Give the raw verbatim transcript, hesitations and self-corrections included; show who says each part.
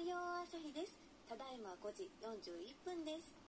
Speaker 1: よう朝日です。ただいまごじよんじゅういっぷんです。